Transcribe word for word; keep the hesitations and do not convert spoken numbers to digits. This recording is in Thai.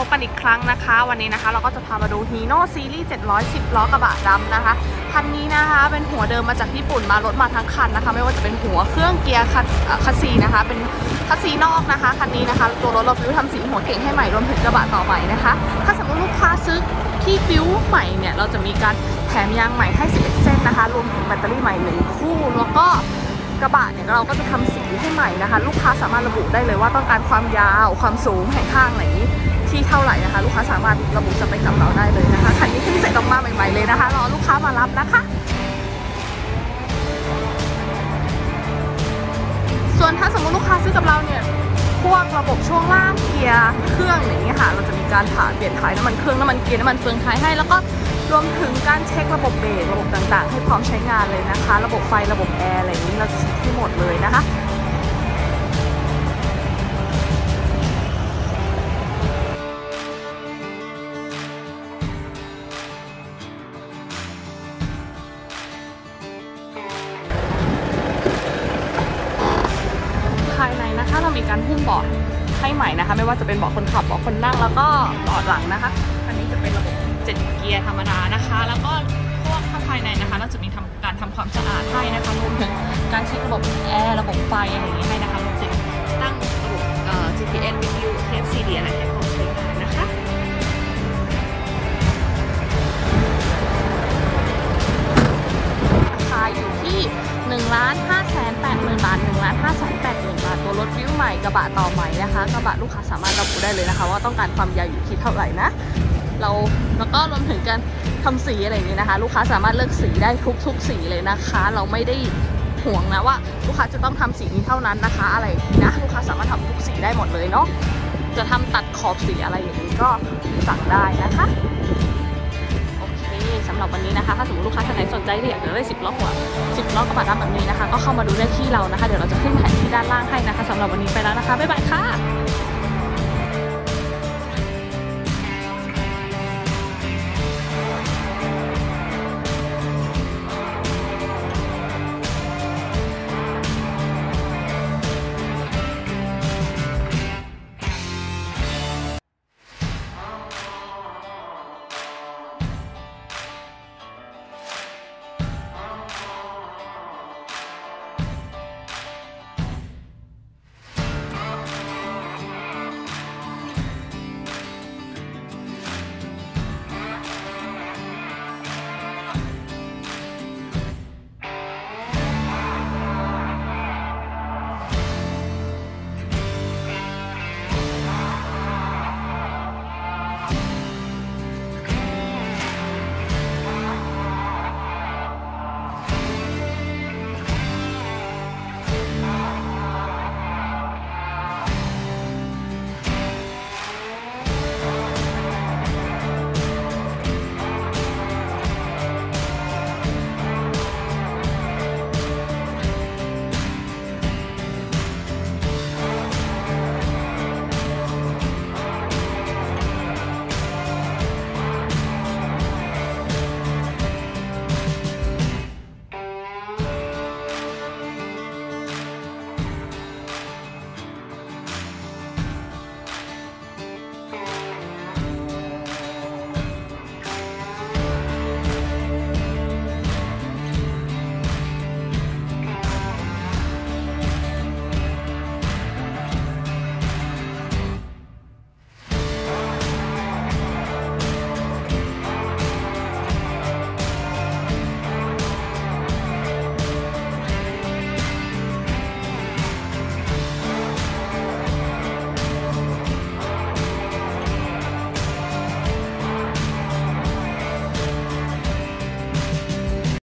บกันอีกครั้งนะคะวันนี้นะคะเราก็จะพามาดู Hino Series เจ็ดร้อยสิบล้อกระบะดำนะคะคันนี้นะคะเป็นหัวเดิมมาจากญี่ปุ่นมารถมาทั้งคันนะคะไม่ว่าจะเป็นหัวเครื่องเกียร์คัสซีนะคะเป็นคัสซีนอกนะคะคันนี้นะคะตัวรถเราฟิวทำสีหัวเก่งให้ใหม่รวมถึงกระบะต่อใหม่นะคะถ้าสมมติลูกค้าซื้อที่ฟิวใหม่เนี่ยเราจะมีการแถมยางใหม่ให้สิบเอ็ดเส้นนะคะรวมถึงแบตเตอรี่ใหม่หนึ่งคู่แล้วก็กระบะเนี่ยเราก็จะทำสีให้ใหม่นะคะลูกค้าสามารถระบุได้เลยว่าต้องการความยาวความสูงแห่งข้างไหนที่เท่าไหร่นะคะลูกค้าสามารถระบุสเปคกับเราได้เลยนะคะคันนี้เพิ่งเสร็จออกมาใหม่ๆเลยนะคะรอลูกค้ามารับนะคะส่วนถ้าสมมติลูกค้าซื้อกับเราเนี่ยพวกระบบช่วงล่างเกียร์เครื่องอย่างนี้ค่ะเราจะมีการผ่าเปลี่ยนถ่ายน้ำมันเครื่องน้ำมันเกียร์น้ำมันเฟืองท้ายให้แล้วก็รวมถึงการเช็คระบบเบรกระบบต่างๆให้พร้อมใช้งานเลยนะคะระบบไฟระบบแอร์อะไรอย่างนี้เราจะเช็คที่หมดเลยนะคะภายในนะคะเรามีการหุ้มเบาะให้ใหม่นะคะไม่ว่าจะเป็นเบาะคนขับเบาะคนนั่งแล้วก็เบาะหลังนะคะอันนี้จะเป็นระบบเจ็ดเกียร์ธรรมดานะคะแล้วก็พวกภายในนะคะเราจะมีทำการทำความสะอาดให้นะคะรวมถึงการเช็คระบบแอร์ระบบไฟอะไรอย่างนี้ให้นะคะรวมถึงตั้งระบบเอ่อ จี พี เอส วิทยุเทป ซี ดี อะไรให้พร้อมใช้งานนะคะราคาอยู่ที่หนึ่งล้านห้าแสนแปดหมื่นบาทหนึ่งล้านห้าแสนแปดหมื่นบาทตัวรถวิวใหม่กระบะต่อใหม่นะคะกระบะลูกค้าสามารถระบุได้เลยนะคะว่าต้องการความยาวอยู่ที่เท่าไหร่นะเราแล้วก็รวมถึงการทำสีอะไรอย่างนี้นะคะลูกค้าสามารถเลือกสีได้ทุกทุกสีเลยนะคะเราไม่ได้ห่วงนะว่าลูกค้าจะต้องทำสีนี้เท่านั้นนะคะอะไรนะลูกค้าสามารถทำทุกสีได้หมดเลยเนาะจะทำตัดขอบสีอะไรอย่างนี้ก็สั่งได้นะคะโอเคสำหรับวันนี้นะคะถ้าสมมติลูกค้าท่านไหนสนใจอยากจะได้สิบล้อหัวสิบล้อกระบะดำแบบนี้นะคะก็เข้ามาดูได้ที่เรานะคะเดี๋ยวเราจะขึ้นแผนที่ด้านล่างให้นะคะสำหรับวันนี้ไปแล้วนะคะบ๊ายบายค่ะ